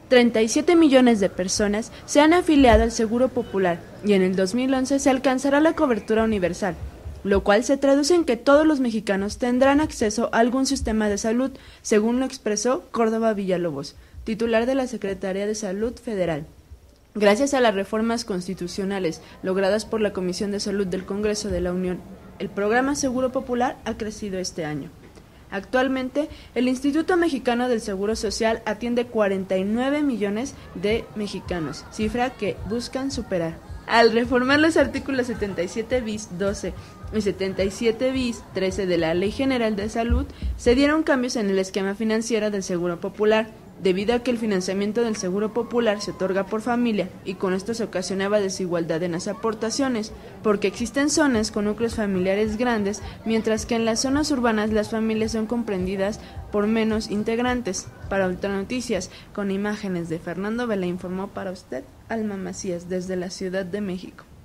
37 millones de personas se han afiliado al Seguro Popular y en el 2011 se alcanzará la cobertura universal, lo cual se traduce en que todos los mexicanos tendrán acceso a algún sistema de salud, según lo expresó Córdoba Villalobos, titular de la Secretaría de Salud Federal. Gracias a las reformas constitucionales logradas por la Comisión de Salud del Congreso de la Unión, el programa Seguro Popular ha crecido este año. Actualmente, el Instituto Mexicano del Seguro Social atiende 49 millones de mexicanos, cifra que buscan superar. Al reformar los artículos 77 bis 12 y 77 bis 13 de la Ley General de Salud, se dieron cambios en el esquema financiero del Seguro Popular, debido a que el financiamiento del Seguro Popular se otorga por familia y con esto se ocasionaba desigualdad en las aportaciones, porque existen zonas con núcleos familiares grandes, mientras que en las zonas urbanas las familias son comprendidas por menos integrantes. Para Ultranoticias, con imágenes de Fernando Vela, informó para usted Alma Macías desde la Ciudad de México.